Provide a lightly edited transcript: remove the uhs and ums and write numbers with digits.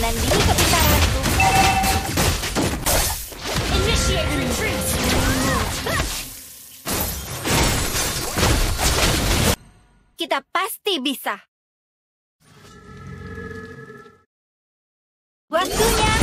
menandingi kepintaranku. Initiate retreat. Kita pasti bisa. Waktunya